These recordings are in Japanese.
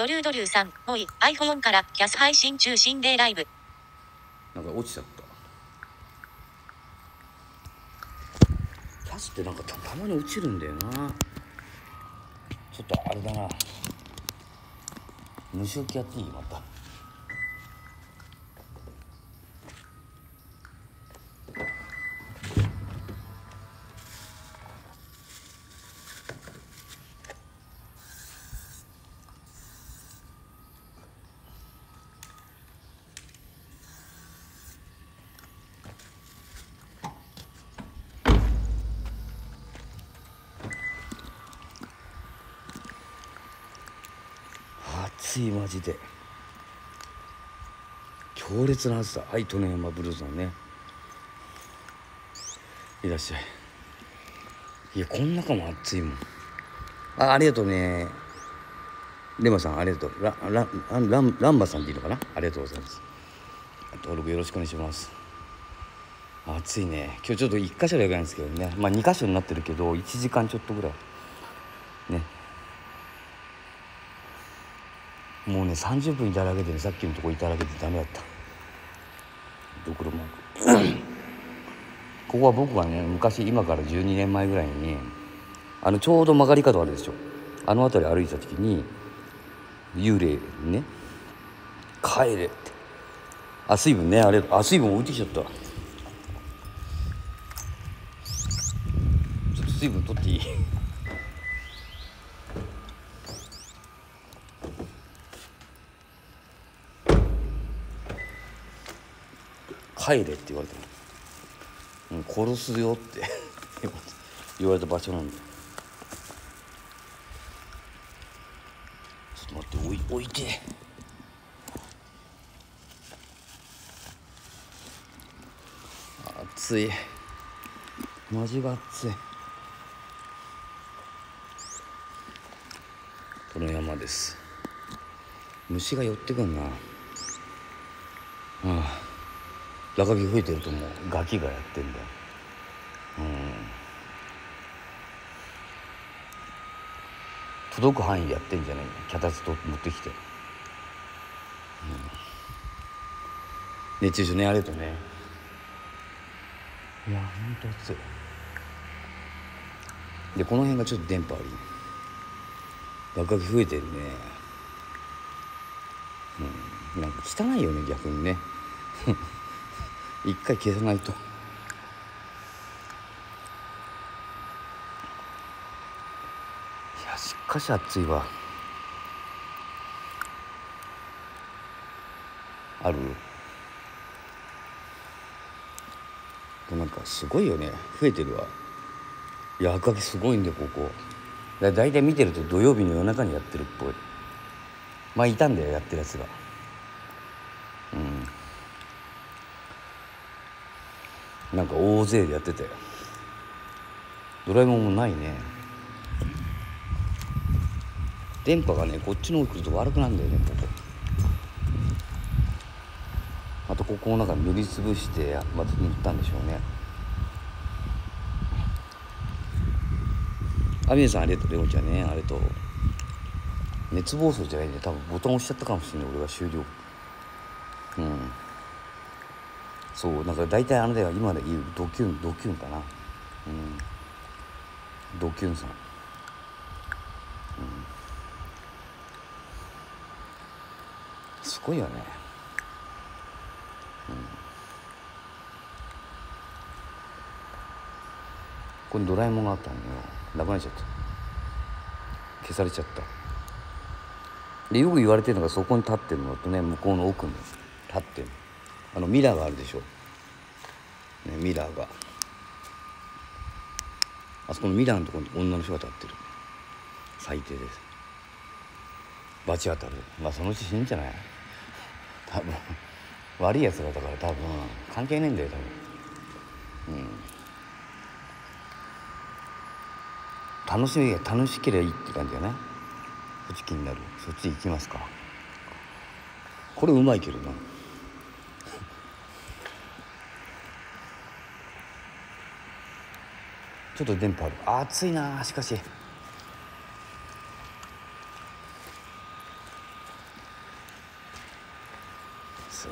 ドルーさん、おい、iPhone からキャス配信中心霊ライブ。 なんか落ちちゃった。キャスってなんかたまに落ちるんだよな。ちょっとあれだな。虫置きやっていい？また。暑い、マジで強烈な暑さ。はい、利根山ブルーさんね、いらっしゃい。いや、こん中も暑いもん。ありがとうね、レマさん、ありがとう。ランバさんでいいのかな。ありがとうございます。登録よろしくお願いします。暑いね。今日ちょっと1箇所ではないんですけどね、まあ2箇所になってるけど1時間ちょっとぐらいね。もうね30分いただけてね、さっきのとこいただけてダメだった。ドクロマークここは僕がね、昔、今から12年前ぐらいにちょうど曲がり角あるでしょ。あの辺り歩いた時に幽霊にね、帰れって。水分ね、水分置いてきちゃった。ちょっと水分取っていい？帰れって言われたの。殺すよって言われた場所なんだよ。ちょっと待って、置いて。暑い、マジが暑い。この山です。虫が寄ってくんな。ラカビ増えてると思う。ガキがやってんだよ。届く範囲でやってんじゃないの。脚立と持ってきて、熱中症ね、ありがとうね。いや、ほんと暑い。で、この辺がちょっと電波悪い。落書き増えてるね。なんか汚いよね、逆にね一回消さないと。いや、しかし暑いわ。ある？なんかすごいよね、増えてるわ。いや、赤木すごいんだよ、ここ。だいたい見てると土曜日の夜中にやってるっぽい。まあいたんだよ、やってるやつが。なんか大勢でやってたよ。ドラえもんもないね。電波がね、こっちの方来ると悪くなるんだよね、ここ。あとここをなんか塗りつぶしてまた塗ったんでしょうね。みねさん、ありがとう。レモちゃんね、ありがとう。熱暴走じゃないね、多分ボタン押しちゃったかもしれない、俺が終了。そう、なんか大体あれだよ、今で言うドキュンかな。ドキュンさん。すごいよね。ここにドラえもんがあったんだよ。なくなっちゃった。消されちゃった。で、よく言われてるのが、そこに立ってるのとね、向こうの奥に立ってるミラーがあるでしょ、ね、ミラーがあそこのミラーのところに女の人が立ってる。最低です。罰当たる。まあそのうち死ぬんじゃない？多分悪いやつだから多分関係ねえんだよ、多分。楽しければいいって感じだね。そっち気になる。そっち行きますか。これうまいけどな。ちょっと電波ある。暑いな。しかし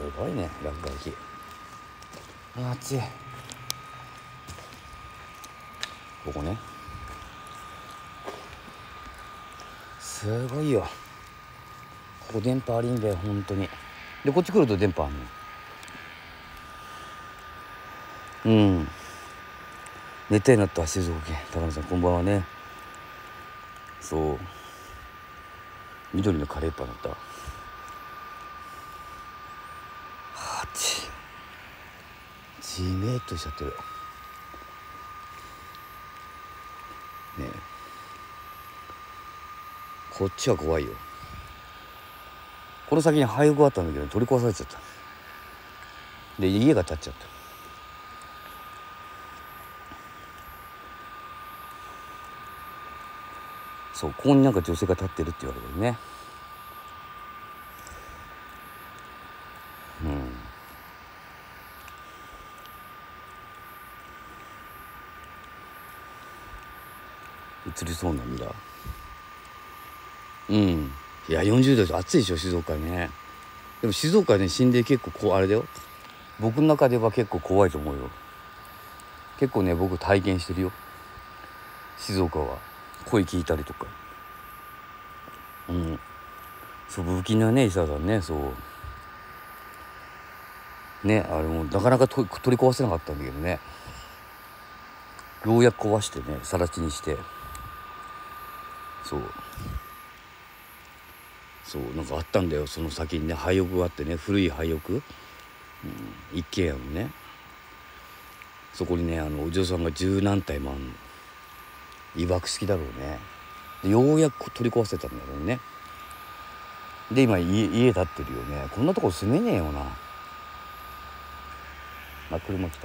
すごいね、落書き。あ、暑い。ここね、すごいよ。ここ電波悪いんだよ本当に。でこっち来ると電波あんの。うん、熱帯になった。静岡県高野さんこんばんはね。そう、緑のカレーパンだった。はちじめっとしちゃってるね。えこっちは怖いよ。この先に廃屋があったんだけど取り壊されちゃった。で家が建っちゃった。そう、ここになんか女性が立ってるって言われてるね。映りそうなんだ。うん。いや40度で暑いでしょ静岡ね。でも静岡ね心霊結構あれだよ。僕の中では結構怖いと思うよ。結構ね僕体験してるよ静岡は。声聞いたりとか。うん。そう不気味なね伊沢さんね。そうね、あれもなかなか取り壊せなかったんだけどね。ようやく壊してね更地にして。そうなんかあったんだよその先にね廃屋があってね、古い廃屋、一軒家のね。そこにねお嬢さんが十何体もあんの。いわくつきだろうね。でようやく取り壊せたんだろうね。で今家建ってるよね。こんなとこ住めねえよな。あ、車来た。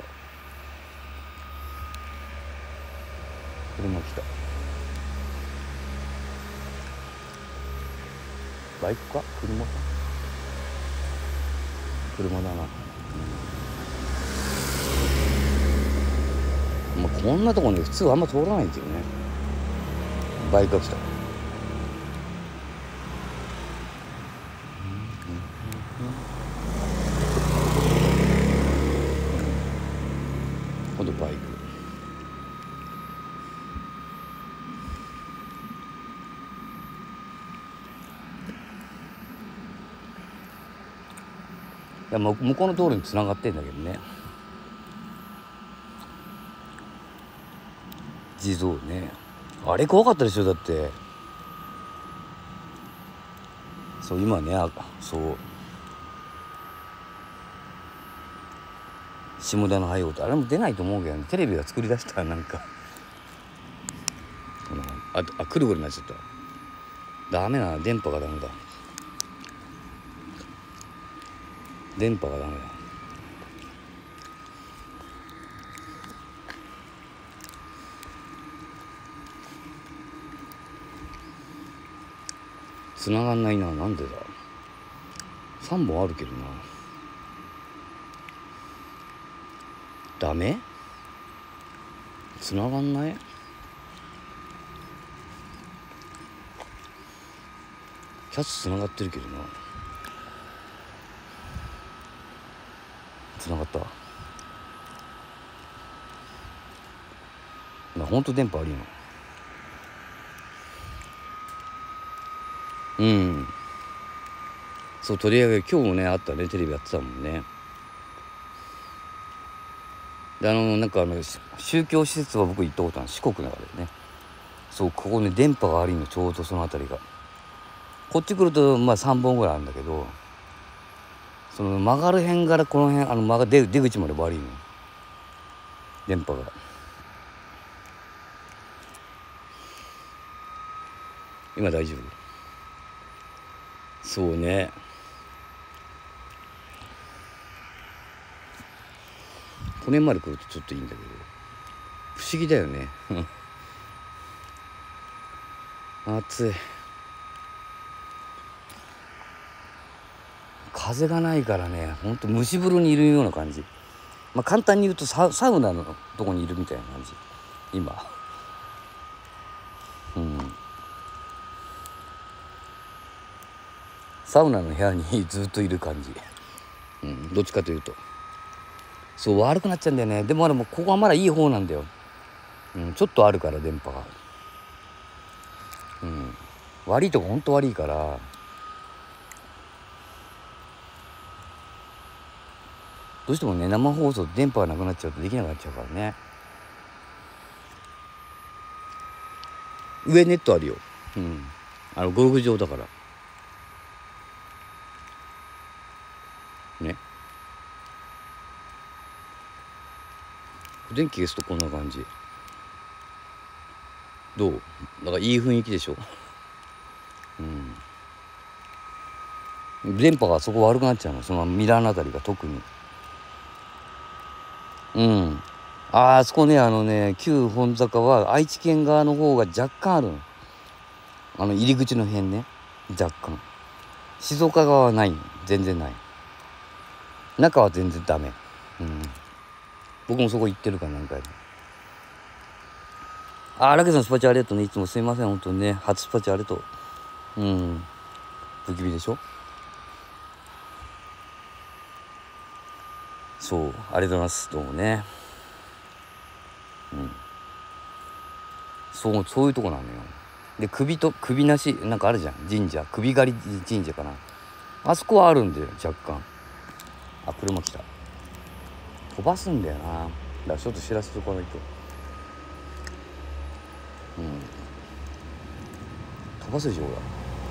バイクか車だな。まあ、こんなとこね普通あんま通らないけどね。バイクが来た。今度バイク。いや向こうの道路に繋がってんだけどね。地蔵ね。あれ怖かったでしょだって。そう今ねそう下田の廃屋ってあれも出ないと思うけどね。テレビが作り出したらなんかくるくるになっちゃった。ダメだな、電波がダメだ。繋がんないな。なんでだ。3本あるけどな。ダメ？繋がんない？キャッチ繋がってるけどな。繋がった。ほんと電波悪いの。うん。そう取り上げ今日もねあったね。テレビやってたもんね。でなんか宗教施設は僕行ったことある。四国の中でね。そうここね電波が悪いの。ちょうどその辺りが。こっち来るとまあ3本ぐらいあるんだけど、その曲がる辺からこの辺出口まで悪いの電波が。今大丈夫？そうね。この辺まで来るとちょっといいんだけど不思議だよね暑い。風がないからねほんと蒸し風呂にいるような感じ。まあ簡単に言うとサウナのとこにいるみたいな感じ今。サウナの部屋にずっといる感じ。 どっちかというとそう悪くなっちゃうんだよね。でもここはまだいい方なんだよ。ちょっとあるから電波が。悪いとこほんと悪いから。どうしてもね生放送電波がなくなっちゃうとできなくなっちゃうからね。上ネットあるよ。ゴルフ場だからね。電気消すとこんな感じ。どう？だからいい雰囲気でしょ。電波がそこ悪くなっちゃうの。そのミラーのあたりが特に。あそこね旧本坂は愛知県側の方が若干あるの。入り口の辺ね若干。静岡側はないの。全然ない。中は全然ダメ。僕もそこ行ってるから何回も。ラケさんスパチャありがとうね。いつもすいません本当にね。初スパチャありがとう。不気味でしょ。そうありがとうございます。どうもね。そういうとこなのよ。で首なしなんかあるじゃん。神社首狩り神社かな。あそこはあるんだよ若干。車来た。飛ばすんだよな。だからちょっと知らせておかないと。飛ばすでしょほら。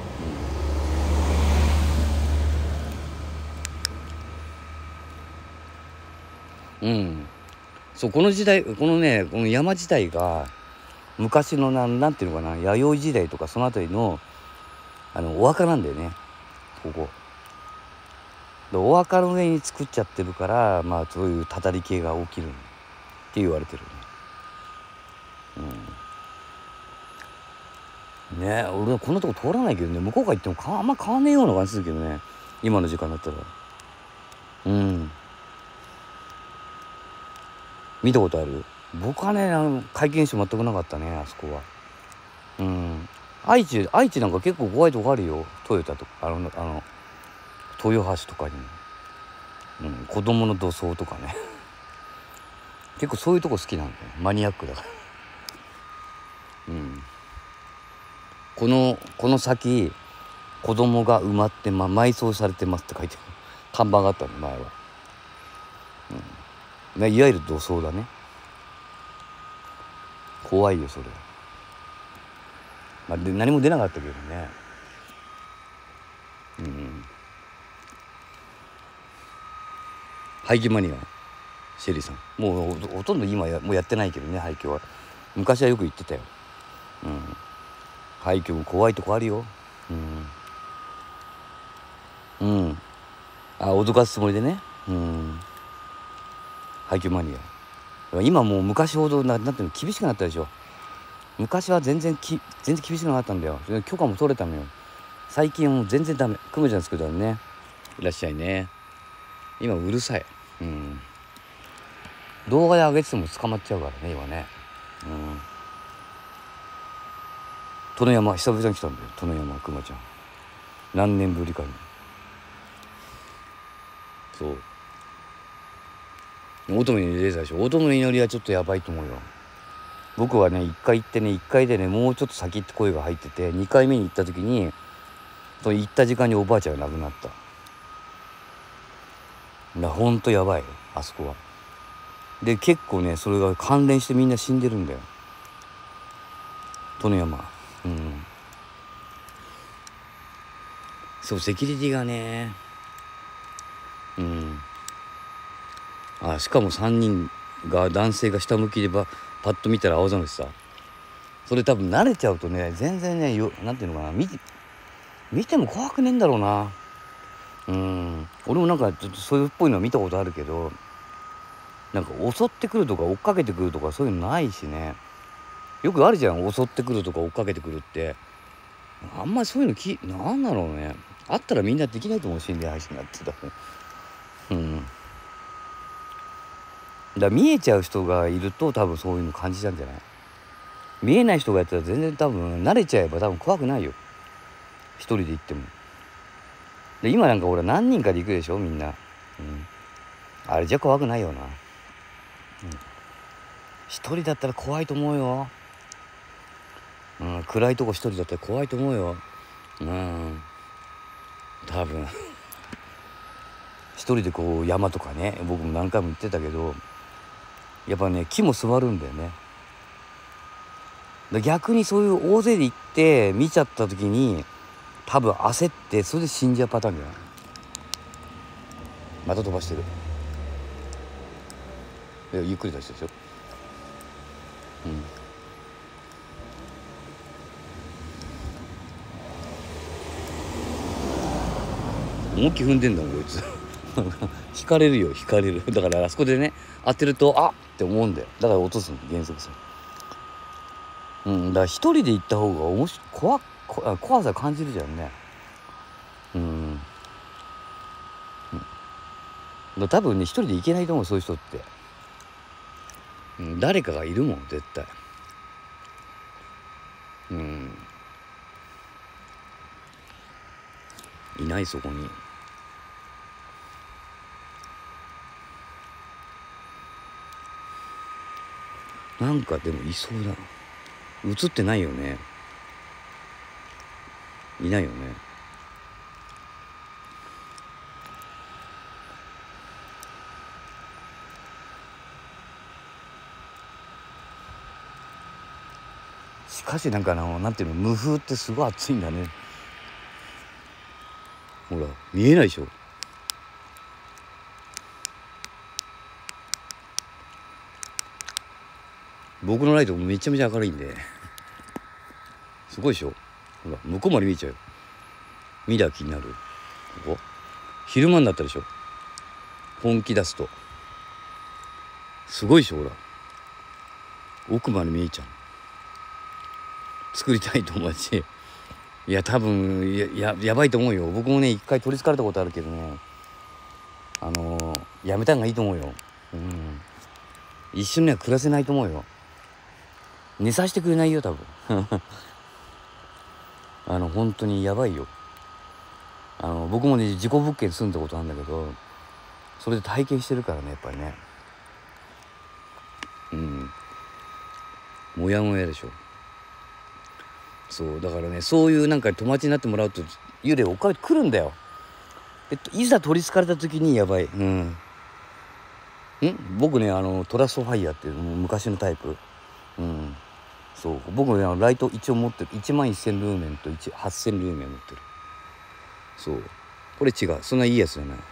そうこの時代この山自体が昔のなんていうのかな弥生時代とかそのあたりのお墓なんだよねここ。でお墓の上に作っちゃってるからそういうたたり系が起きるって言われてるね。俺はこんなとこ通らないけどね。向こうから行ってもあんま変わんねえような感じするけどね今の時間だったら。見たことある？僕はね皆勤賞全くなかったねあそこは。愛知なんか結構怖いとこあるよ。トヨタとか豊橋とかにも、子供の土葬とかね結構そういうとこ好きなんだよ。マニアックだからこの先子供が埋まって埋葬されてますって書いてある看板があったの前は。いわゆる土葬だね。怖いよそれ。で何も出なかったけどね。廃墟マニアシェリーさんもうほとんど今もうやってないけどね廃墟は。昔はよく言ってたよ。廃墟も怖いとこあるよ。脅かすつもりでね。廃墟マニア今もう昔ほどなんていうの厳しくなったでしょ。昔は全然厳しくなかったんだよ。許可も取れたのよ。最近はもう全然ダメ。クムちゃん作ったのね。いらっしゃいね。今うるさい。動画で上げてても捕まっちゃうからね今ね。殿山久々に来たんだよ。殿山クマちゃん何年ぶりかに。そう乙女の祈りでしょ。乙女の祈りはちょっとやばいと思うよ。僕はね1回行ってね1回でねもうちょっと先って声が入ってて2回目に行った時にその行った時間におばあちゃんが亡くなった。ほんとやばいよあそこは。で結構ねそれが関連してみんな死んでるんだよ殿山。そうセキュリティがねしかも3人が男性が下向きでパッと見たら青ざめてさ。それ多分慣れちゃうとね全然ねなんていうのかな見ても怖くねえんだろうな。俺もなんかちょっとそういうっぽいのは見たことあるけどなんか襲ってくるとか追っかけてくるとかそういうのないしね。よくあるじゃん襲ってくるとか追っかけてくるって。あんまりそういうのなんだろうね。あったらみんなできないと思う心霊配信やってた。だから見えちゃう人がいると多分そういうの感じちゃうんじゃない。見えない人がやったら全然多分慣れちゃえば多分怖くないよ一人で行っても。で今なんか俺何人かで行くでしょみんな。 あれじゃ怖くないよな。一人だったら怖いと思うよ。暗いとこ一人だったら怖いと思うよ。多分一人でこう山とかね、僕も何回も行ってたけど、やっぱね、気も座るんだよね。逆にそういう大勢で行って見ちゃった時に多分焦ってそれで死んじゃうパターンじゃない。また飛ばしてる。ゆっくり出してるでしょ。思いっきり踏んでんだもんこいつ引かれるよ、引かれる。だからあそこでね当てるとあっって思うんだよ。だから落とすの原則さ。だから一人で行った方が怖さ感じるじゃんね。多分ね一人で行けないと思う、そういう人って。誰かがいるもん絶対。いないそこに。なんかでもいそうだ。映ってないよね。いないよね。しかしなんかなんていうの、無風ってすごい暑いんだね。ほら見えないでしょ。僕のライトめちゃめちゃ明るいんですごいでしょ。ほら向こうまで見えちゃうよ。見たら気になる。ここ昼間になったでしょ。本気出すとすごいでしょ。ほら奥まで見えちゃう。作りたい友達いや多分やばいと思うよ。僕もね一回取りつかれたことあるけどね、やめた方がいいと思うよ。一緒には暮らせないと思うよ。寝させてくれないよ多分本当にやばいよ。僕もね事故物件住んだことあるんだけど、それで体験してるからね、やっぱりね。もやもやでしょ。そうだからね、そういうなんか友達になってもらうと幽霊追っかけてくるんだよ。でいざ取りつかれた時にやばい。僕ねトラストファイヤーっていう昔のタイプ。そう僕ねライト一応持ってる。11000ルーメンと8000ルーメン持ってる。そうこれ違う、そんないいやつじゃない。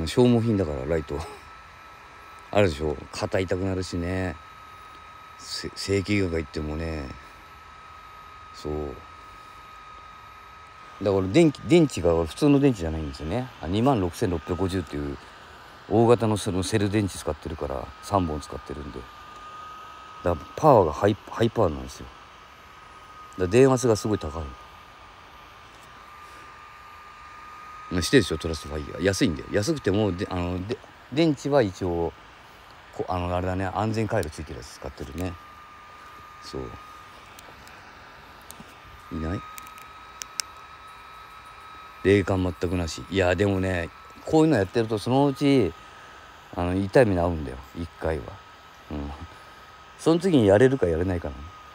消耗品だからライトあるでしょ。肩痛くなるしね。整形外科行ってもね。そうだから電池が普通の電池じゃないんですよね。26650っていう大型のそのセル電池使ってるから3本使ってるんで、だからパワーがハイパワーなんですよ。だから電圧がすごい高い。してるでしょトラストファイヤー。安いんだよ。安くても電池は一応あれだね、安全回路ついてるやつ使ってるね。そういない霊感全くなし。いやでもねこういうのやってるとそのうち痛い目に遭うんだよ一回は。その次にやれるかやれないかな。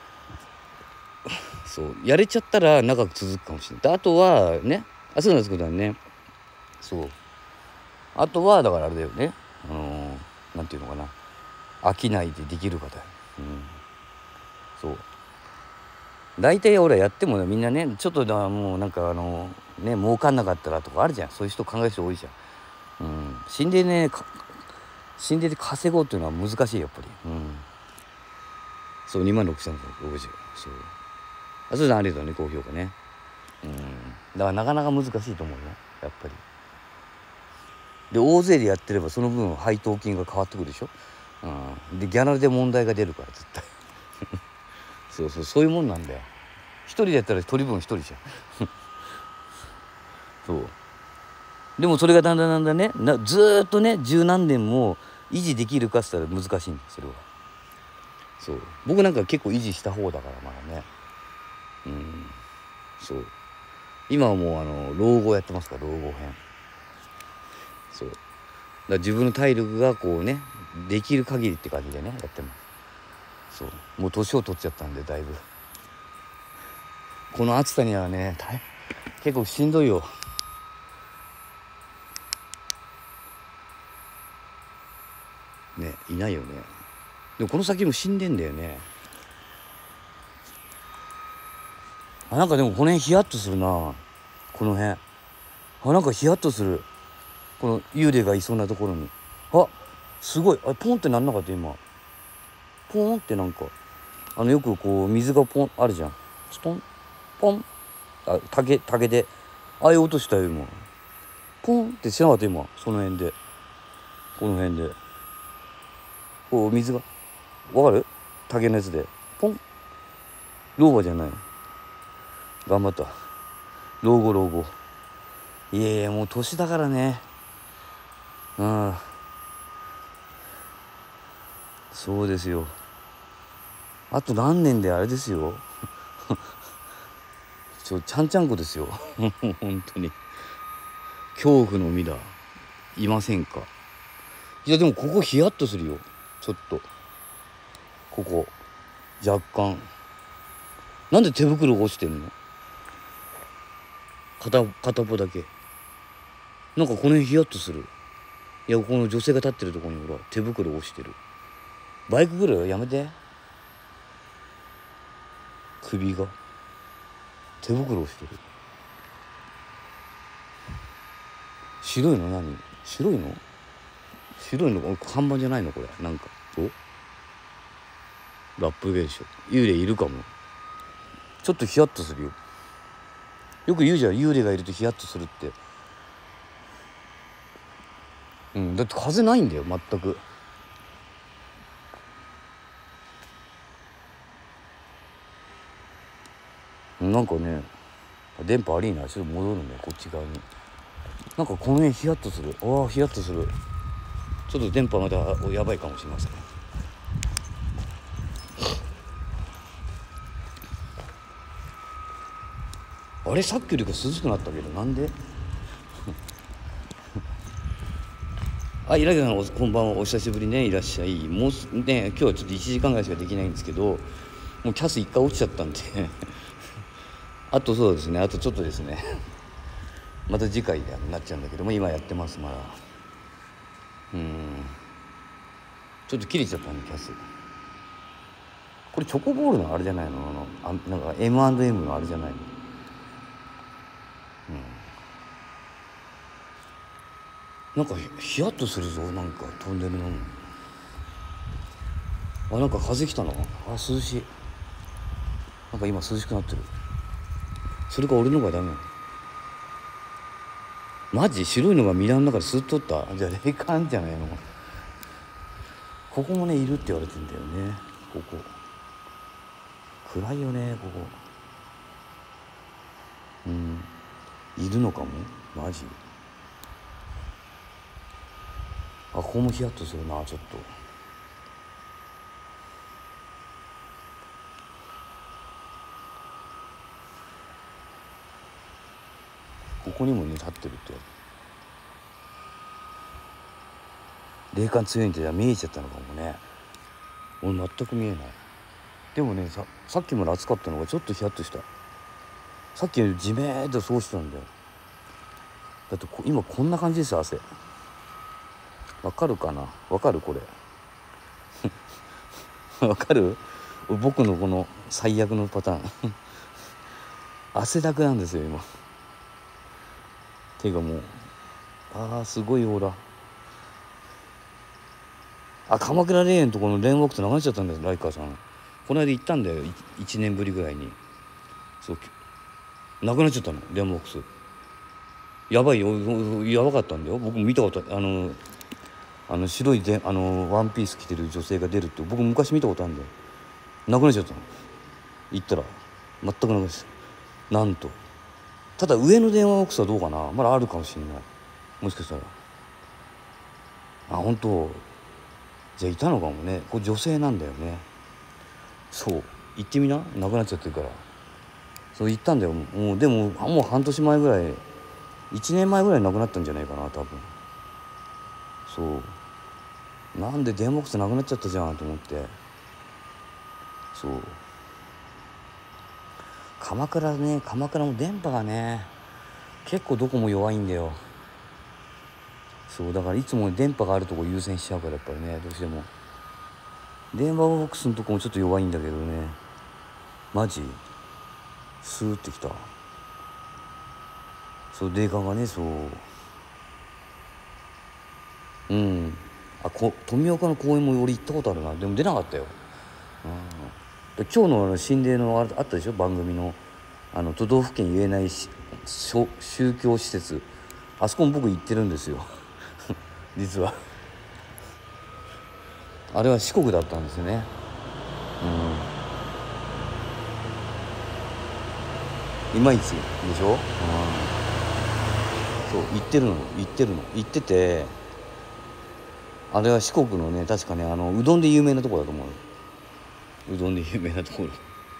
そうやれちゃったら長く続くかもしれない。であとはねそうなんですけどね。そうあとはだからあれだよね、なんていうのかな、飽きないでできるかだよ。そう大体俺やってもねみんなねちょっともうなんか儲かんなかったらとかあるじゃん。そういう人考える人多いじゃん。死んで稼ごうっていうのは難しいやっぱり。そう26360。そうそれでありがとうね高評価ね。だからなかなか難しいと思うよやっぱり。で大勢でやってればその分配当金が変わってくるでしょ。でギャラで問題が出るから絶対そういうもんなんだよ。一人でやったら取り分一人じゃんそうでもそれがだんだんねずーっとね十何年も維持できるかっつったら難しいんだよそれは。そう僕なんか結構維持した方だからまだね。そう今はもう老後やってますから老後編。 そうだから自分の体力がこうねできる限りって感じでねやってます。そうもう年を取っちゃったんでだいぶこの暑さにはね結構しんどいよ。ねいないよね。でもこの先も死んでんだよね。なんかでもこの辺ヒヤッとするな。この辺なんかヒヤッとする。この幽霊がいそうなところにすごいポンってなんなかった今。ポンってなんかよくこう水がポンあるじゃん。ストンポン竹でああいう音したよ今。ポンってしなかった今。その辺でこの辺でこう水がわかる？竹のやつでポン。老婆じゃない。頑張った。老後いやもう年だからね。そうですよ。あと何年であれですよちゃんちゃんこですよ本当に恐怖の海だ。いませんか？いやでもここヒヤッとするよ。ちょっとここ若干なんで手袋が落ちてんの？片方だけなんかこの辺ヒヤッとする。いやこの女性が立ってるところにほら手袋落ちてる。バイクぐらいはやめて。首が手袋してる。白いの何？白いの看板じゃないのこれ。なんかラップでしょ。幽霊いるかも。ちょっとヒヤッとするよ。よく言うじゃん幽霊がいるとヒヤッとするって。だって風ないんだよ全く。なんかね電波悪いな。ちょっと戻るねこっち側に。なんかこの辺ヒヤッとする。ヒヤッとする。ちょっと電波まだやばいかもしれません。あれさっきよりか涼しくなったけどなんでイラギさんこんばんは。お久しぶりね。いらっしゃい。もうね今日はちょっと1時間ぐらいしかできないんですけどもうキャス1回落ちちゃったんであとそうですねあとちょっとですねまた次回になっちゃうんだけども今やってますまだ。ちょっと切れちゃったんでキャス。これチョコボールのあれじゃないの？なんか M&M のあれじゃないの？なんかヒヤッとするぞ。なんか飛んでるの。なんか風来たな。涼しい。なんか今涼しくなってる。それか俺の方がダメなの？マジ白いのがミラーの中で吸っとった。じゃあ霊感じゃないの？ここもねいるって言われてんだよね。ここ暗いよねここ。いるのかも。マジここもヒヤッとするなちょっと。ここにもね立ってるって。霊感強いんで見えちゃったのかもね。俺全く見えない。でもねさっきまで暑かったのがちょっとヒヤッとした。さっきよりじめーっと過ごしてたんだよ。だって今こんな感じですよ汗。わかるかな？わかるこれわかる？僕のこの最悪のパターン汗だくなんですよ今。手がもうすごいオーラ。鎌倉霊園のところのレンウォークと流れちゃったんだよライカーさん。この間行ったんだよ1年ぶりぐらいに。そうなくなっちゃったのレンウォークス。やばいよ。やばかったんだよ。僕も見たこと白いワンピース着てる女性が出るって僕昔見たことあるんだよ。なくなっちゃったの。行ったら全くなくなっちゃった。なんとただ上の電話ボックスはどうかな。まだあるかもしれない。もしかしたら本当じゃあいたのかもね。これ女性なんだよね。そう行ってみな。なくなっちゃってるから。そう行ったんだよ。もうでももう半年前ぐらい1年前ぐらいなくなったんじゃないかな多分。 そうなんで電話ボックスなくなっちゃったじゃんと思って。そう鎌倉も電波がね結構どこも弱いんだよ。そうだからいつも電波があるとこ優先しちゃうから、やっぱりねどうしても電話ボックスのとこもちょっと弱いんだけどね。マジスーってきた。そうデーカがね、そう富岡の公園も俺行ったことあるな。でも出なかったよ。で今日の心霊のあったでしょ、番組の都道府県言えない宗教施設、あそこも僕行ってるんですよ実はあれは四国だったんですよね。いまいちでしょ。そう行ってて、あれは四国のね、確かねうどんで有名なところだと思う。うどんで有名なところ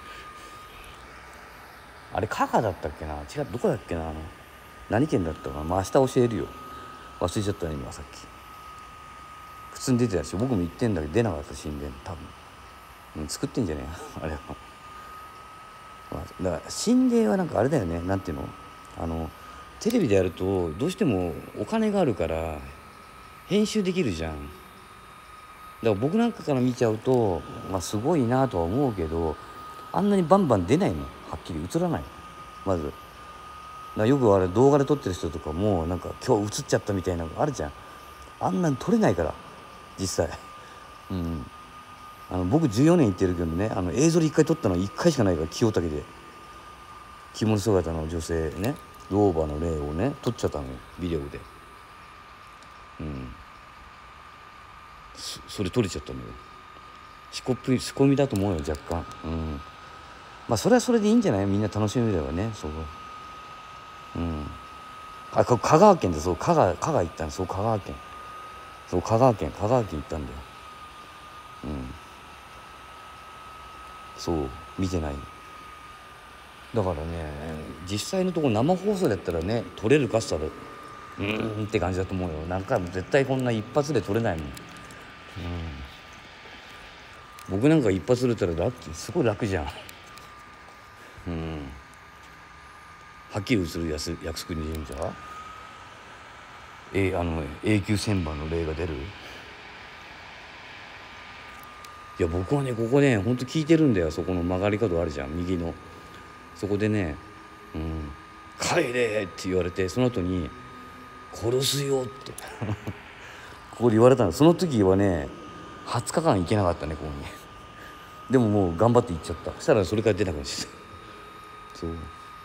あれ加賀だったっけな、違う、どこだっけな、何県だったかな。明日教えるよ、忘れちゃったね今さっき。普通に出てたし、僕も行ってんだけど出なかった。神殿多分、作ってんじゃねえあれはだから心霊はなんかあれだよね、なんていうの、テレビでやるとどうしてもお金があるから編集できるじゃん。だから僕なんかから見ちゃうと、すごいなとは思うけど、あんなにバンバン出ないの、はっきり映らない。まずよくあれ動画で撮ってる人とかもなんか今日映っちゃったみたいなのあるじゃん。あんなに撮れないから実際。僕14年行ってるけどね、映像で1回撮ったのは1回しかないから、清武で着物姿の女性ね、老婆の霊をね撮っちゃったのよ、ビデオで。それ撮れちゃったのよ。仕込みだと思うよ若干。それはそれでいいんじゃない、みんな楽しみだよね。そう香川県で、そう香川行ったの。そう香川県行ったんだよ。そう見てない。だからね、実際のところ生放送だったらね撮れるかっつったらって感じだと思うよ。何回も絶対こんな一発で撮れないもん。僕なんか一発で撮れたらすごい楽じゃん。はっきり映る約束にいるんじゃ永久旋盤の霊が出る。いや僕はねここねほんと聞いてるんだよ。そこの曲がり角あるじゃん、右のそこでね「帰れ!」って言われて、その後に「殺すよ」ってここで言われたの。その時はね20日間行けなかったね、ここに。でももう頑張って行っちゃった。そしたらそれから出なくなっちゃった。そう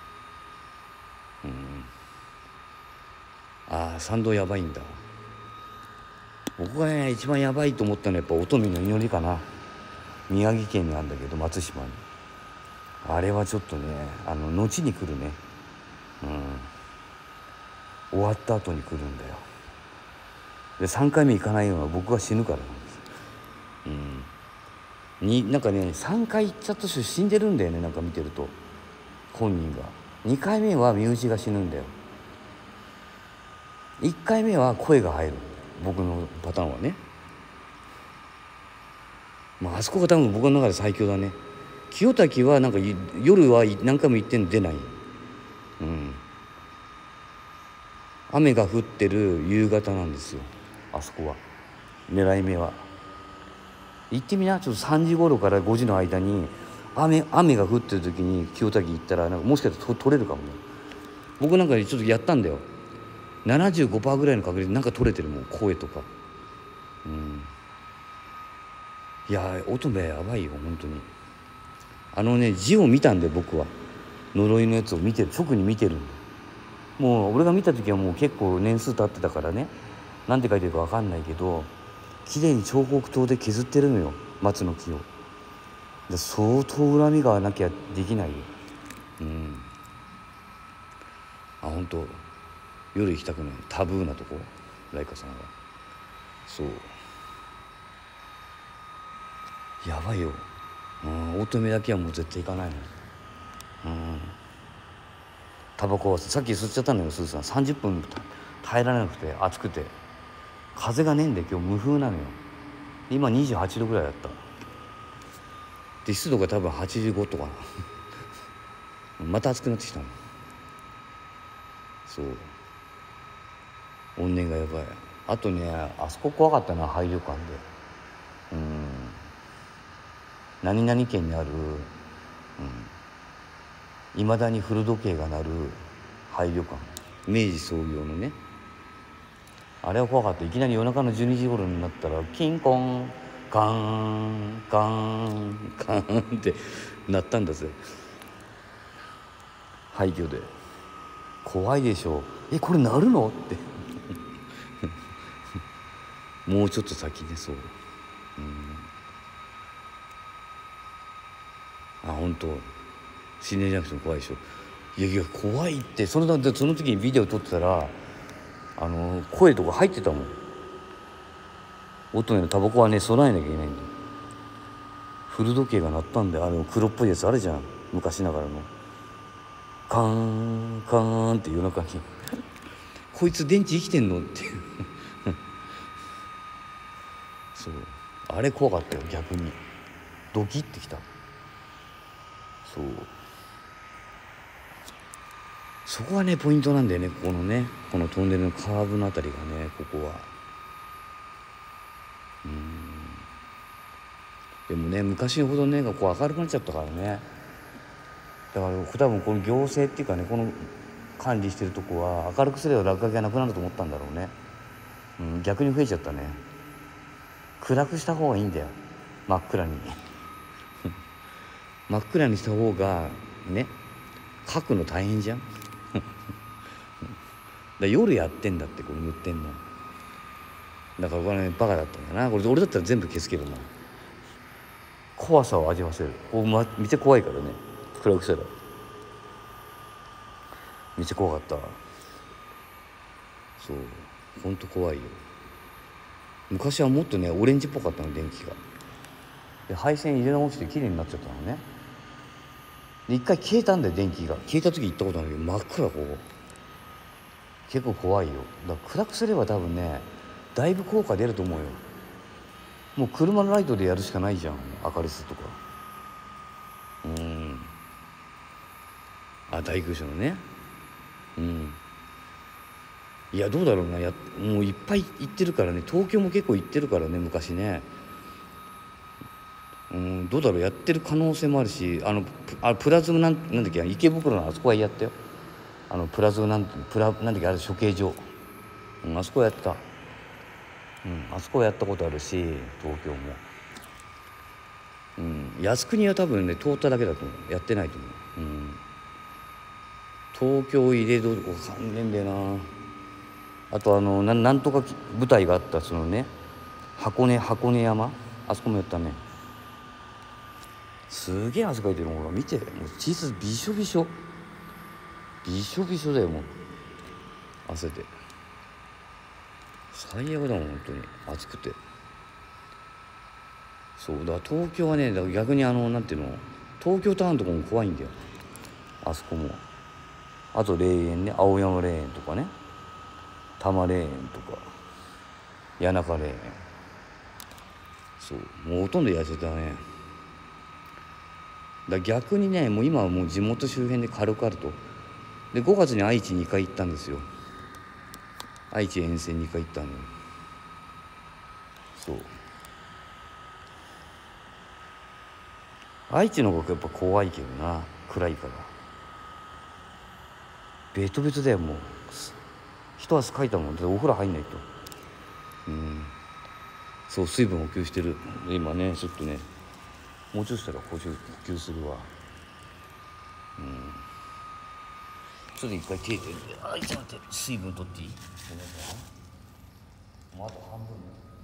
参道やばいんだ。僕がね一番やばいと思ったのはやっぱ乙女の祈りかな。宮城県にあるんだけど、松島に。あれはちょっとね後に来るね。終わった後に来るんだよ。で3回目行かないのは僕が死ぬからなんです。なんかね3回行っちゃった人死んでるんだよね、なんか見てると本人が。2回目は身内が死ぬんだよ。1回目は声が入る、僕のパターンはね。あそこが多分僕の中で最強だね。清滝はなんか夜は何回も行ってんの出ない。雨が降ってる夕方なんですよ、あそこは。狙い目は行ってみな。ちょっと3時頃から5時の間に雨が降ってる時に清滝行ったらなんかもしかしたら撮れるかもね。僕なんかちょっとやったんだよ。75% ぐらいの確率なんか撮れてるもん、声とか。いや乙女やばいよ本当に。字を見たんで、僕は呪いのやつを直に見てるんで。もう俺が見た時はもう結構年数経ってたからね、なんて書いてるか分かんないけど、綺麗に彫刻刀で削ってるのよ、松の木を。で相当恨みがなきゃできないよ。本当夜行きたくない。タブーなとこ、ライカさんは。そうやばいよ。乙女だけはもう絶対行かないの。タバコはさっき吸っちゃったのよ、スーさん。30分耐えられなくて、暑くて。 風がねえんで今日無風なのよ。今28度ぐらいだった。で湿度が多分85とかなまた暑くなってきたの。そう怨念がやばい。あとねあそこ怖かったな、廃旅館で。何々県にあるいまだに古時計が鳴る廃旅館、明治創業のね。あれは怖かった。いきなり夜中の12時頃になったらキンコンカーンカーンカーンって鳴ったんだぜ、廃墟で。怖いでしょ。これ鳴るのってもうちょっと先ね。そう本当死ねじゃなくても怖いでしょ。いや怖いって。その時にビデオ撮ってたら声とか入ってたもん。音へのタバコはね備えなきゃいけないんだよ。古時計が鳴ったんで、黒っぽいやつあるじゃん、昔ながらの。カーンカーンって夜中にこいつ電池生きてんのってそうあれ怖かったよ。逆にドキッてきた。そこはねポイントなんだよね。このトンネルのカーブのあたりがね、ここはでもね昔ほどねこう明るくなっちゃったからね。だから多分この行政っていうかね、この管理してるとこは明るくすれば落書きがなくなると思ったんだろうね。逆に増えちゃったね。暗くした方がいいんだよ、真っ暗に真っ暗にした方がね描くの大変じゃんだ夜やってんだって、これ塗ってんの。だからこれねバカだったんだな。これ俺だったら全部消すけどな。怖さを味わせる。めっちゃ怖いからね、暗くしたら。めっちゃ怖かった。そうほんと怖いよ。昔はもっとねオレンジっぽかったの、電気が。で配線入れ直して綺麗になっちゃったのね。で一回消えたんだよ、電気が。消えた時行ったことあるけど真っ暗。ここ結構怖いよ。だから暗くすれば多分ねだいぶ効果出ると思うよ。もう車のライトでやるしかないじゃん、明るさとか。大空襲のね。いやどうだろうな。もういっぱい行ってるからね。東京も結構行ってるからね昔ね。どうだろう、やってる可能性もあるし、プラズムなんだっけ、池袋のあそこはやったよ。プラズムなんだっけ、あれ処刑場、あそこやった。あそこやったことあるし、東京も。靖国は多分ね通っただけだと思う。やってないと思う。東京入れどこかんねえんだよな。あとなんとか舞台があったそのね箱根山、あそこもやったね。すげえ汗かいてる。ほら見て、もう T シャツびしょびしょだよ、もう汗で。最悪だもん本当に、暑くて。そうだから東京はね、だから逆になんていうの、東京タワーのとこも怖いんだよ、あそこも。あと霊園ね、青山霊園とかね、多摩霊園とか谷中霊園。そうもうほとんどやっちゃったね。だ逆にね、もう今はもう地元周辺で軽々と。で5月に愛知2回行ったんですよ。愛知沿線2回行ったの。そう愛知の方がやっぱ怖いけどな、暗いから。ベトベトだよ、もう一汗かいたもん。お風呂入んないと。そう水分補給してる今ね。ちょっとねもうちょっとしたら補給するわ。ちょっと一回手で水分取っていい？ごめんなさい。もうあと半分ね。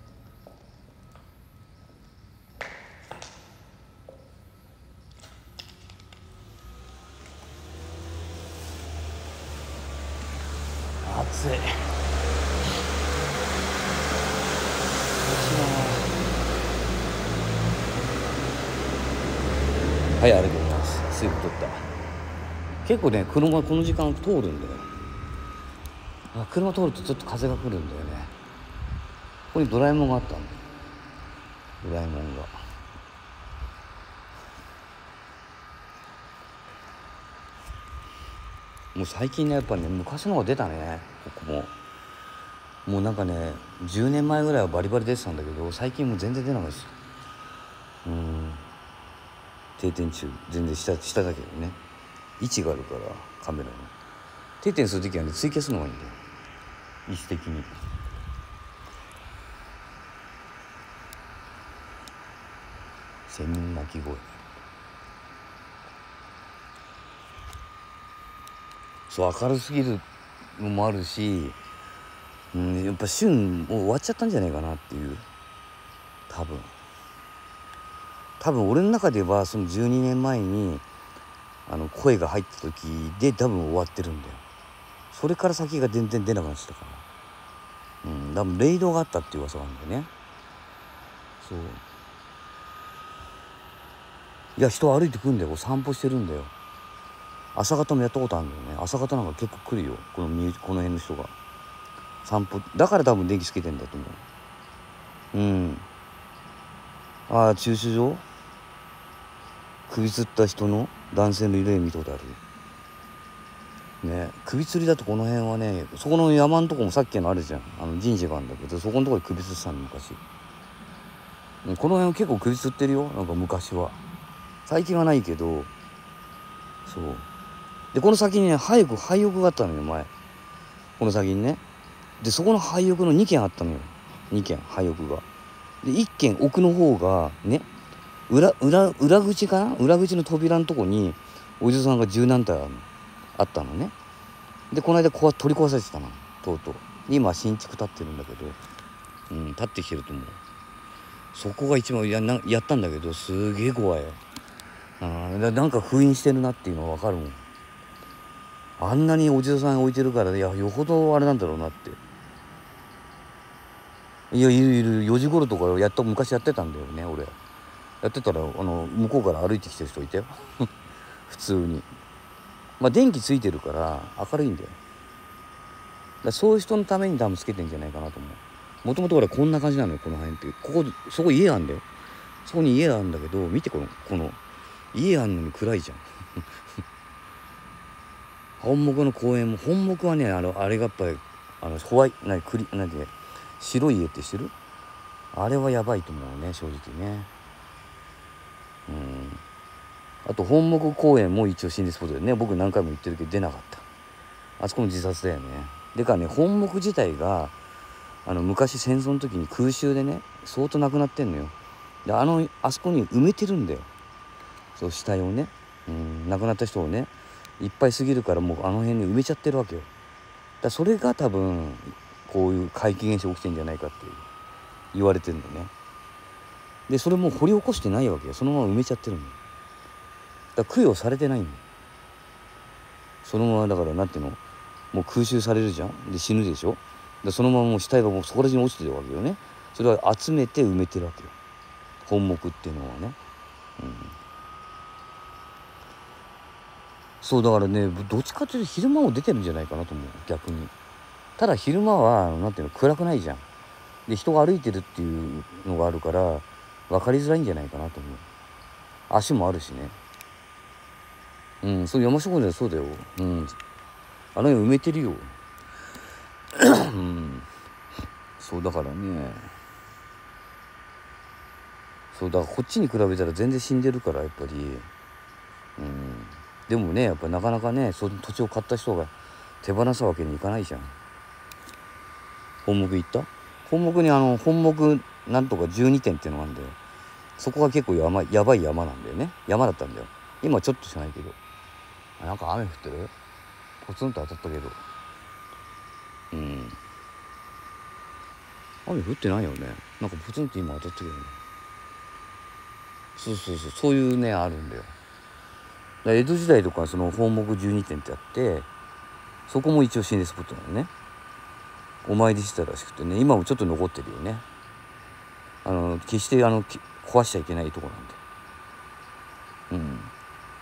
暑い。はい、ありがとうございます。水分取った。結構ね車この時間通るんだよ。車通るとちょっと風が来るんだよね。 こにドラえもんがあったんだよ。ドラえもんが。もう最近ねやっぱね昔の方が出たね。ここもうなんかね10年前ぐらいはバリバリ出てたんだけど、最近もう全然出ないですよ。定点中全然下だけどね、位置があるからカメラに定点するときはねツイキャスの方がいいんだよ、位置的に。セミの鳴き声。そう明るすぎるのもあるし、やっぱ旬もう終わっちゃったんじゃないかなっていう。多分俺の中ではその12年前に声が入った時で多分終わってるんだよ。それから先が全然出なくなっちゃったから、多分レイドがあったっていう噂があるんだよね。そういや人歩いてくんだよ、散歩してるんだよ。朝方もやったことあるんだよね。朝方なんか結構来るよ、この辺の人が散歩だから多分電気つけてんだと思う。ああ駐車場首吊った人の男性のいる絵見たことあるね。首吊りだとこの辺はね、そこの山のとこもさっきのあるじゃん、神社があるんだけど、そこのとこで首吊ってたの昔。この辺は結構首吊ってるよ、なんか昔は。最近はないけど。そうでこの先にね廃屋があったのよ前。この先にね、でそこの廃屋の2軒あったのよ。2軒廃屋が。で1軒奥の方がね、裏口かな、裏口の扉のとこにおじさんが十何体あったのね。でこの間取り壊されてたの、とうとう。今は新築建ってるんだけど、建ってきてると思う。そこが一番やったんだけど、すげえ怖い。なんか封印してるなっていうのは分かるもん。あんなにおじさん置いてるから、よほどあれなんだろうなって。いやいる4時頃とか昔やってたんだよね。俺やってたら向こうから歩いてきてる人いたよ普通に。電気ついてるから明るいんだよ。そういう人のために多分つけてんじゃないかなと思う。もともと俺こんな感じなのよ、この辺って。そこ家あんだよ。そこに家あんだけど、見てこの家あんのに暗いじゃん本木の公園も、本木はねあれがやっぱりホワイトなんて白い家ってしてる、あれはやばいと思うね、正直ね。あと本木公園も一応心理スポットでね、僕何回も言ってるけど出なかった。あそこも自殺だよね。でからね、本木自体が昔戦争の時に空襲でね相当なくなってんのよ。であそこに埋めてるんだよ、そう死体をね。亡くなった人をねいっぱいすぎるから、もう辺に埋めちゃってるわけよ。それが多分こういう怪奇現象起きてんじゃないかって言われてるんだよね。でそれも掘り起こしてないわけよ、そのまま埋めちゃってるの。供養されてないの。そのままだからなんていうの、もう空襲されるじゃん。で死ぬでしょ。でそのままもう死体がもうそこら中に落ちてるわけよね。それは集めて埋めてるわけよ、本木っていうのはね。そうだからね、どっちかっていうと昼間も出てるんじゃないかなと思う、逆に。ただ昼間はなんていうの暗くないじゃん。で人が歩いてるっていうのがあるから分かりづらいんじゃないかなと思う。足もあるしね。そう山下公園ではそうだよ。あの辺埋めてるよそうだからね、そうだからこっちに比べたら全然死んでるからやっぱり。でもねやっぱなかなかね、その土地を買った人が手放すわけにいかないじゃん。本木行った？本木に本木なんとか12点っていうのがあるんだよ。そこが結構やばい山なんだよね。山だったんだよ。今ちょっとしかないけど。なんか雨降ってる？ポツンと当たったけど。雨降ってないよね。なんかポツンと今当たったけどね。そういうねあるんだよ。江戸時代とかその本木12点ってあって、そこも一応心霊スポットなのね。お参りしてたらしくてね、今もちょっと残ってるよね。決して壊しちゃいけないとこなんで。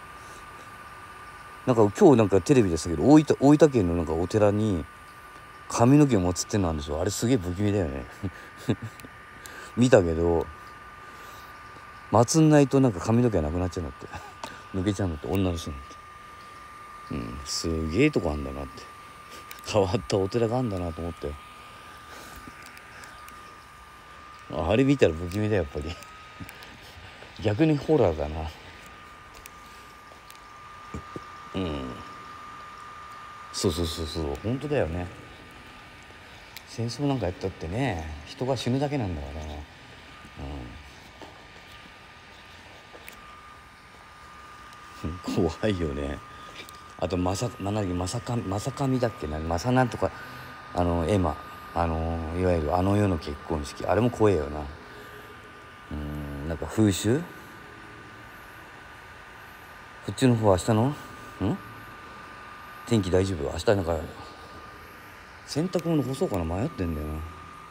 なんか今日なんかテレビでしたけど、大分県のなんかお寺に髪の毛もつってんのあるでしょ。あれすげえ不気味だよね見たけど祀んないとなんか髪の毛がなくなっちゃうんだって抜けちゃうんだって、女の人なんて。すげえとこあんだなって、変わったお寺があんだなと思ってあれ見たら不気味だよやっぱり逆にホラーだな。そう本当だよね。戦争なんかやったってね、人が死ぬだけなんだからね。怖いよね。あとまさかみだっけな、なんとかエマ、いわゆるあの世の結婚式、あれも怖えよな。なんか風習、こっちの方は明日の天気大丈夫？明日なんか洗濯物干そうかな迷ってんだよな。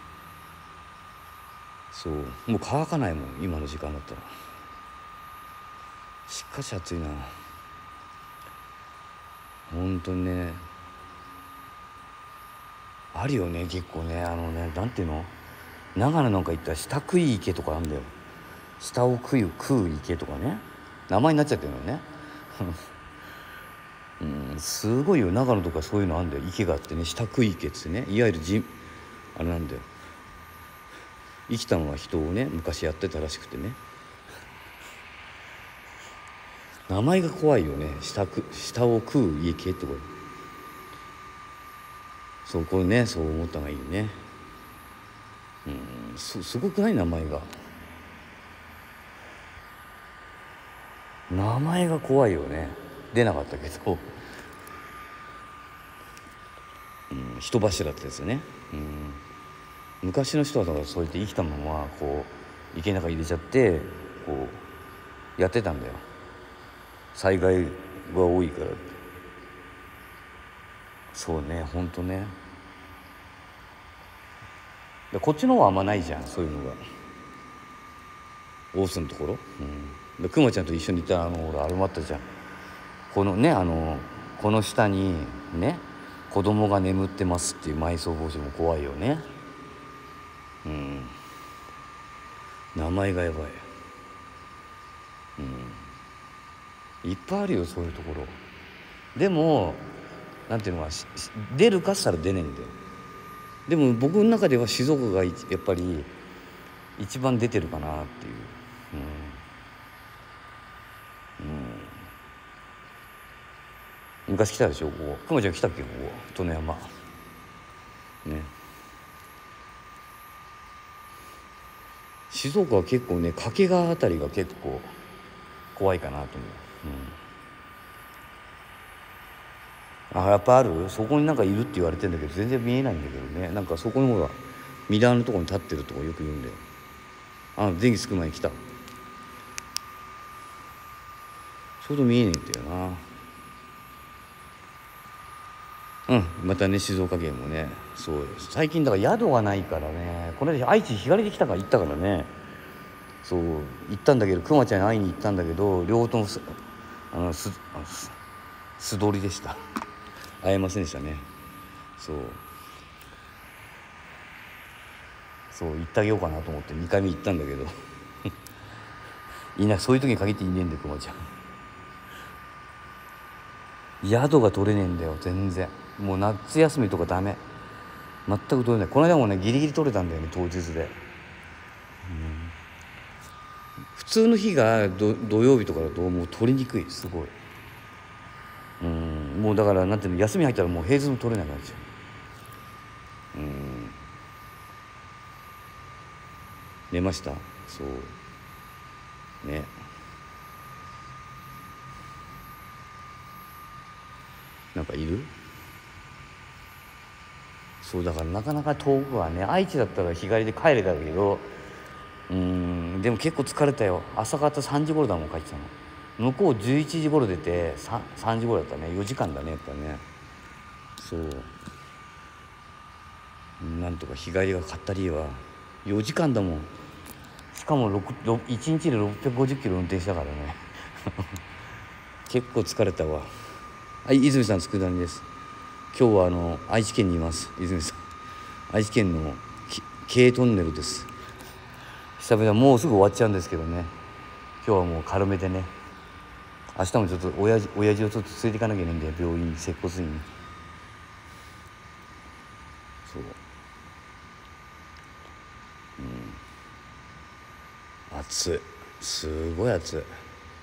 そうもう乾かないもん今の時間だったら。しかし暑いな本当にね。あるよね結構ね。なんていうの、長野なんか行ったら下食い池とかあるんだよ。下を食う池とかね、名前になっちゃってるのよねすごいよ。長野とかそういうのあるんだよ。池があってね、下食い池っつってね、いわゆるあれなんだよ。生きたのは人をね昔やってたらしくてね、名前が怖いよね。下を食う池ってこれ。そうこれね、そう思った方がいいよね。すごくない？名前が怖いよね。出なかったけど人柱ってやつね。昔の人はだからそうやって生きたままこう池の中入れちゃってこうやってたんだよ。災害が多いから。そうねほんとね。でこっちの方はあんまないじゃんそういうのが。大須のところ、でくまちゃんと一緒にいたほらあれもあったじゃん。このねこの下にね子供が眠ってますっていう埋葬防止も怖いよね。名前がやばい。いっぱいあるよそういうところ。でもなんていうのか出るかっつったら出ねえんだよ。でも僕の中では静岡がやっぱり一番出てるかなっていう。昔来たでしょここ。くまちゃん来たっけここ殿山ね。静岡は結構ね掛川あたりが結構怖いかなと思う。やっぱある。そこになんかいるって言われてんだけど全然見えないんだけどね。なんかそこのほらミラーのところに立ってるとこよく言うんだよ。電気つく前に来た。ちょうど見えねえんだよな。またね静岡県もねそう最近だから宿がないからね。この間愛知日帰りで行ったからね。そう行ったんだけどくまちゃんに会いに行ったんだけど両方とも素通りでした。会えませんでしたね。そう行ってあげようかなと思って2回目行ったんだけどそういう時に限っていねえんだよくまちゃん。宿が取れねえんだよ全然。もう夏休みとかダメ。全く取れない。この間もねギリギリ取れたんだよね当日で。普通の日が土曜日とかだともう取りにくい。すごい。もうだからなんていうの休み入ったらもう平日も取れなくなっちゃう。寝ました。そうね。なんかいる。そうだからなかなか遠くはね愛知だったら日帰りで帰れたけどでも結構疲れたよ。朝方3時頃だもん帰ってたの。向こう11時頃出て 3時頃だったね。4時間だねやっぱね。そうなんとか日帰りがかったりは4時間だもん。しかも1日で650キロ運転したからね結構疲れたわ。はい泉さん佃煮です。今日は愛知県にいます泉さん愛知県の京トンネルです。久々、もうすぐ終わっちゃうんですけどね、今日はもう軽めでね、明日もちょっと親父をちょっと連れて行かなきゃいけないんで、病院、接骨院に。そう、暑い、すごい暑い。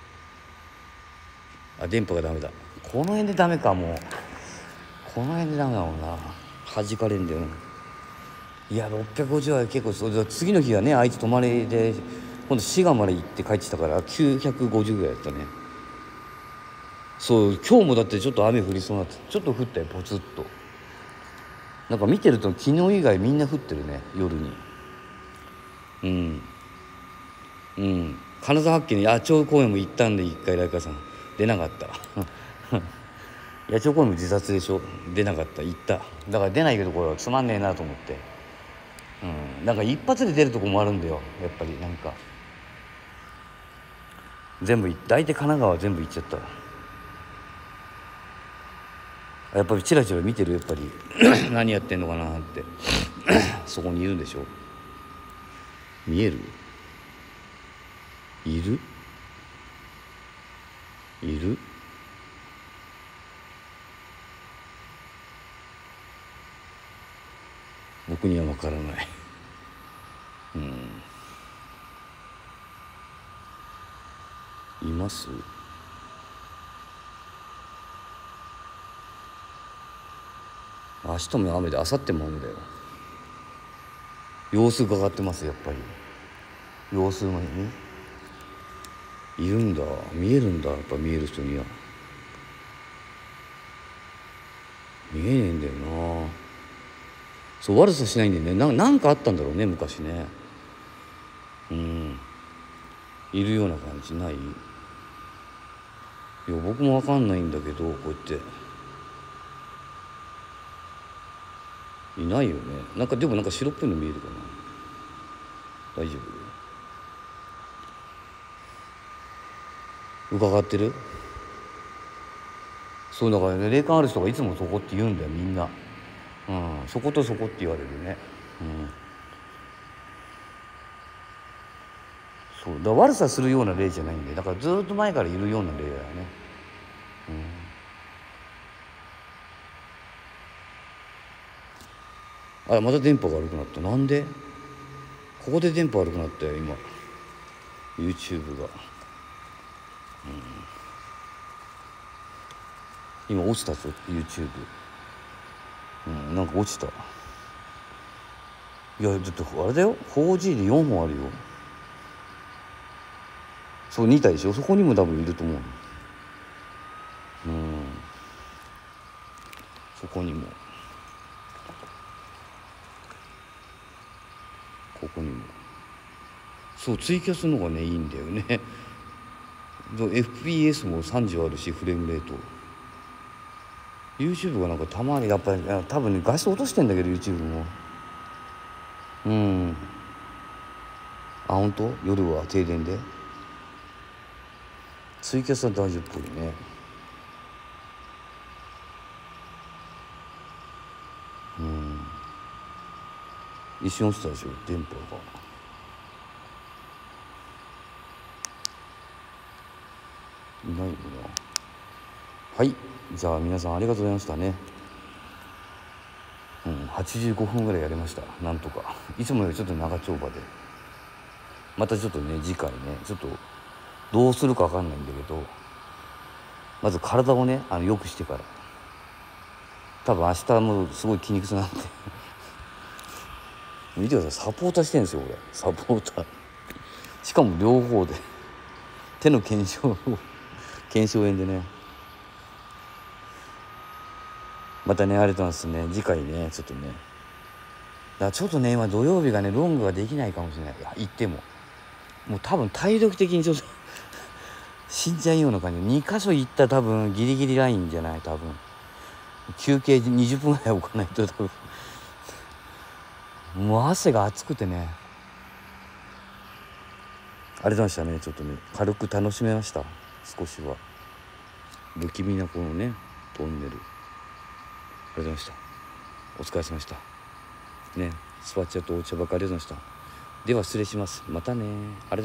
あ、電波がダメだ。この辺でダメか。もうこの辺でダメだもんな。弾かれんだよな。いや650は結構。そう次の日はね、あいつ泊まりで今度滋賀まで行って帰ってきたから950ぐらいだったね。そう、今日もだってちょっと雨降りそうになって、ちょっと降ったよ、ポツッと。なんか見てると昨日以外みんな降ってるね、夜に。金沢八景の野鳥公園も行ったんで、一回ライカさん出なかった野鳥公園も自殺でしょ。出なかった。行った。だから出ないけどこれはつまんねえなと思って。なんか一発で出るとこもあるんだよ、やっぱり。なんか全部大体神奈川全部行っちゃった。やっぱりチラチラ見てる、やっぱり何やってんのかなってそこにいるんでしょ。見える？いる？いる？僕には分からない。います？明日も雨で、明後日も雨だよ。様子伺ってます、やっぱり。様子のにね、いるんだ。見えるんだ、やっぱ見える人には。見えねえんだよな。そう、悪さしないんだよね。なんかあったんだろうね、昔ね。いるような感じない？いや僕も分かんないんだけど、こうやっていないよね。なんかでもなんか白っぽいの見えるかな。大丈夫？伺ってる？そうだからね、霊感ある人がいつもそこって言うんだよ、みんな。そことそこって言われるね。そうだから悪さするような霊じゃないんだよ。だからずっと前からいるような霊だよね。あれまた電波が悪くなった。なんで？ここで電波悪くなったよ今、 YouTube が。今落ちたぞ YouTube。なんか落ちた。いやだってあれだよ、 4G で4本あるよ。そう2体でしょ。そこにも多分いると思う。そこにも、ここにも。そうツイキャスの方がねいいんだよね。FPS も30あるし、フレームレート。YouTube がなんかたまにやっぱり多分ね画質落としてんだけど YouTube も。あ、本当？夜は停電で。ツイキャスは大丈夫っぽいね。一瞬落ちたでしょ、電波が。いないよな。はい、じゃあ皆さんありがとうございましたね。85分ぐらいやりました、なんとか。いつもよりちょっと長丁場で。またちょっとね次回ね、ちょっとどうするか分かんないんだけど、まず体をね良くしてから。多分明日もすごい筋肉痛なんで見てください、サポーターしてるんですよこれ。サポーターしかも両方で手の腱鞘炎でね。またねありがとうございますね。次回ねちょっとね、だからちょっとね今土曜日がねロングができないかもしれない。行ってももう多分体力的にちょっと死んじゃうような感じ。2箇所行ったら多分ギリギリラインじゃない？多分休憩20分ぐらい置かないと多分もう汗が熱くてね。ありがとうございましたね。ちょっとね軽く楽しめました、少しは。不気味なこのねトンネル。ありがとうございました。お疲れ様でした。 ね、座っちゃうとお茶ばかりの人。では失礼します。またね。ありがとうございます。